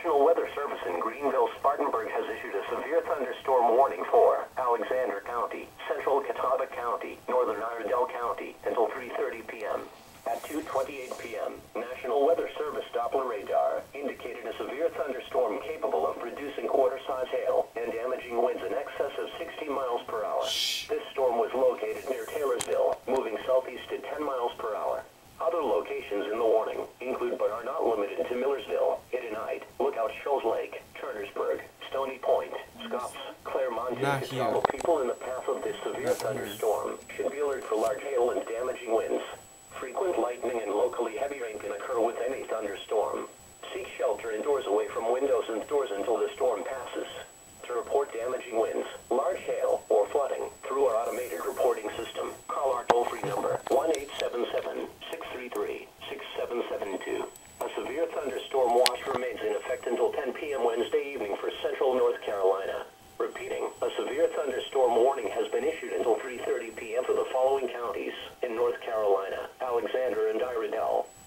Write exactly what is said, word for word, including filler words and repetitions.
National Weather Service in Greenville, Spartanburg has issued a severe thunderstorm warning for Alexander County, Central Catawba County, Northern Iredell County until three thirty p m At two twenty-eight p m, National Weather Service Doppler radar indicated a severe thunderstorm capable of producing quarter-size hail and damaging winds in excess of sixty miles per hour. This storm was located near Taylorsville, moving southeast at ten miles per hour. Other locations in the warning include but are not limited to Millersville, Idenite, Lookout Shoals Lake, Turnersburg, Stony Point, Scops, Claremont, and Catawba. People in the path of this severe thunderstorm should be alert for large hail and damaging winds. Frequent lightning and locally heavy rain can occur with any thunderstorm. Seek shelter indoors away from windows and doors until the storm passes. To report damaging winds, large hail, or flooding through our automated reporting system, call our toll-free number one eight seven seven, six three three, six seven seven two. A severe thunderstorm watch remains in effect until ten p m Wednesday evening for central North Carolina. Repeating, a severe thunderstorm warning has been issued until three thirty p m for the following counties in North Carolina: Alexander and Iredell,